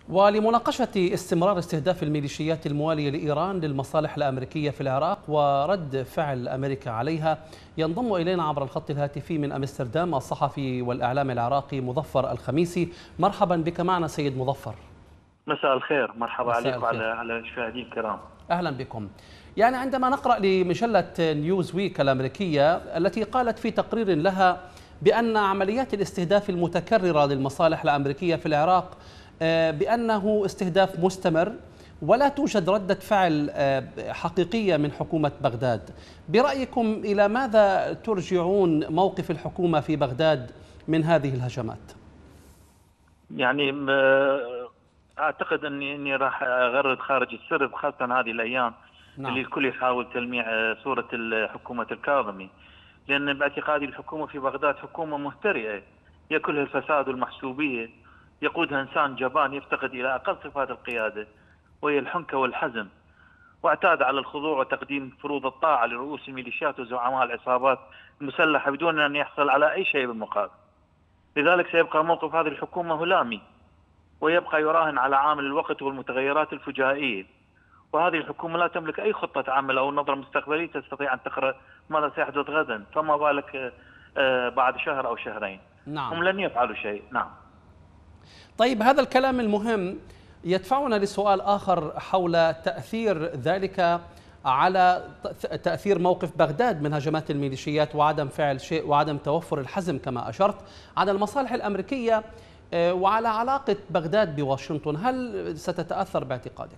ولمناقشة استمرار استهداف الميليشيات الموالية لإيران للمصالح الأمريكية في العراق ورد فعل أمريكا عليها، ينضم إلينا عبر الخط الهاتفي من أمستردام الصحفي والإعلام العراقي مظفر الخميسي. مرحبا بك معنا سيد مظفر. مساء الخير، مرحبا عليك الخير. وعلى المشاهدين الكرام. أهلا بكم. يعني عندما نقرأ لمجلة نيوز ويك الأمريكية التي قالت في تقرير لها بأن عمليات الاستهداف المتكررة للمصالح الأمريكية في العراق بأنه استهداف مستمر ولا توجد ردة فعل حقيقية من حكومة بغداد. برأيكم إلى ماذا ترجعون موقف الحكومة في بغداد من هذه الهجمات؟ يعني أعتقد أني راح أغرد خارج السرب، خاصة هذه الأيام. نعم. اللي الكل يحاول تلميع صورة حكومة الكاظمي، لأن باعتقادي الحكومة في بغداد حكومة مهترئة يأكلها الفساد والمحسوبية، يقودها إنسان جبان يفتقد إلى أقل صفات القيادة وهي الحنكة والحزم، واعتاد على الخضوع وتقديم فروض الطاعة لرؤوس الميليشيات وزعماء العصابات المسلحة بدون أن يحصل على أي شيء بالمقابل. لذلك سيبقى موقف هذه الحكومة هلامي، ويبقى يراهن على عامل الوقت والمتغيرات الفجائية. وهذه الحكومة لا تملك أي خطة عمل أو نظرة مستقبلية تستطيع أن تقرأ ماذا سيحدث غدا، فما بالك بعد شهر أو شهرين. نعم. هم لن يفعلوا شيء. نعم. طيب، هذا الكلام المهم يدفعنا لسؤال آخر حول تأثير ذلك على تأثير موقف بغداد من هجمات الميليشيات وعدم فعل شيء وعدم توفر الحزم كما أشرت على المصالح الأمريكية وعلى علاقة بغداد بواشنطن. هل ستتأثر باعتقادك؟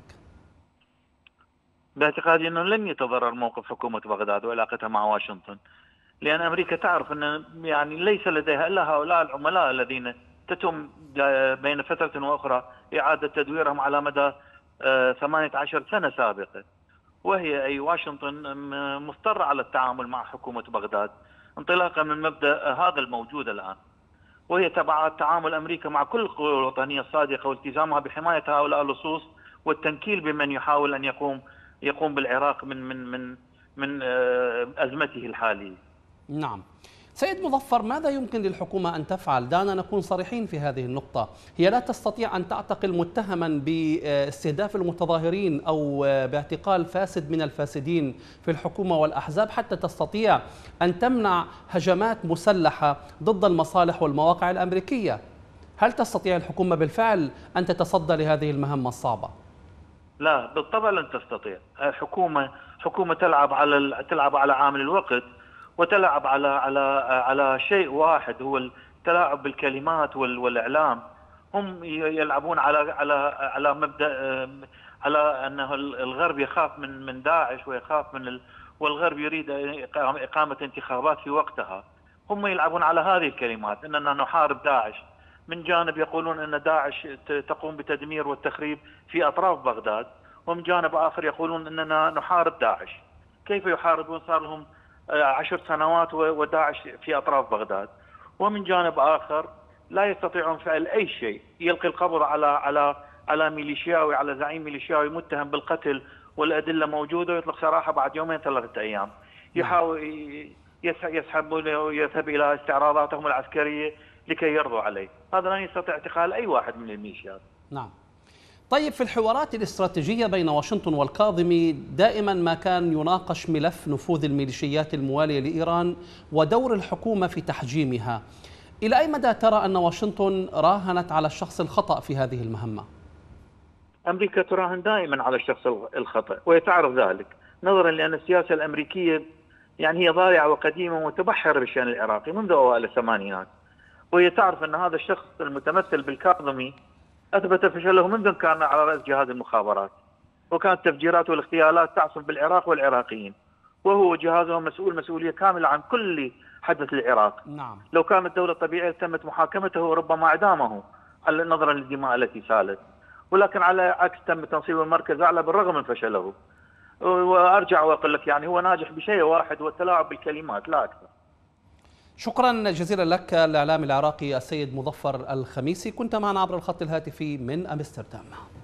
باعتقادي أنه لن يتضرر موقف حكومة بغداد وعلاقتها مع واشنطن، لأن أمريكا تعرف أن يعني ليس لديها إلا هؤلاء العملاء الذين تتم بين فترة وأخرى إعادة تدويرهم على مدى 18 سنة سابقة. وهي أي واشنطن مضطرة على التعامل مع حكومة بغداد انطلاقا من مبدأ هذا الموجود الآن، وهي تبعات تعامل أمريكا مع كل القوى الوطنية الصادقة والتزامها بحماية هؤلاء اللصوص والتنكيل بمن يحاول أن يقوم بالعراق من أزمته الحالية. نعم. سيد مظفر، ماذا يمكن للحكومة أن تفعل؟ دعنا نكون صريحين في هذه النقطة. هي لا تستطيع أن تعتقل متهما باستهداف المتظاهرين أو باعتقال فاسد من الفاسدين في الحكومة والأحزاب حتى تستطيع أن تمنع هجمات مسلحة ضد المصالح والمواقع الأمريكية. هل تستطيع الحكومة بالفعل أن تتصدى لهذه المهمة الصعبة؟ لا، بالطبع لن تستطيع. حكومة تلعب على عامل الوقت، وتلعب على شيء واحد هو التلاعب بالكلمات والاعلام. هم يلعبون على مبدا، على انه الغرب يخاف من داعش ويخاف والغرب يريد اقامه انتخابات في وقتها. هم يلعبون على هذه الكلمات، اننا نحارب داعش. من جانب يقولون ان داعش تقوم بتدمير والتخريب في اطراف بغداد، ومن جانب اخر يقولون اننا نحارب داعش. كيف يحاربون؟ صار لهم 10 سنوات وداعش في أطراف بغداد. ومن جانب آخر لا يستطيعون فعل أي شيء، يلقي القبض على ميليشياوي، على زعيم ميليشياوي متهم بالقتل والأدلة موجودة، ويطلق سراحه بعد يومين 3 أيام. يحاول يذهب إلى استعراضاتهم العسكرية لكي يرضوا عليه. هذا لن يستطيع اعتقال أي واحد من الميليشيات. نعم. طيب، في الحوارات الاستراتيجية بين واشنطن والكاظمي دائما ما كان يناقش ملف نفوذ الميليشيات الموالية لإيران ودور الحكومة في تحجيمها. إلى أي مدى ترى أن واشنطن راهنت على الشخص الخطأ في هذه المهمة؟ أمريكا تراهن دائما على الشخص الخطأ، وهي تعرف ذلك نظرا لأن السياسة الأمريكية يعني هي ضارعة وقديمة ومتبحرة بالشأن العراقي منذ أوائل الثمانينات. وهي تعرف أن هذا الشخص المتمثل بالكاظمي أثبت فشله منذ كان على رأس جهاز المخابرات، وكانت التفجيرات والاغتيالات تعصف بالعراق والعراقيين، وهو جهازه مسؤولية كاملة عن كل حدث العراق. نعم. لو كانت دولة طبيعية تمت محاكمته وربما إعدامه نظرا للدماء التي سالت، ولكن على عكس تم تنصيب المركز أعلى بالرغم من فشله. وأرجع وأقول لك يعني هو ناجح بشيء واحد، والتلاعب بالكلمات لا أكثر. شكرا جزيلا لك الإعلام العراقي السيد مظفر الخميسي، كنت معنا عبر الخط الهاتفي من أمستردام.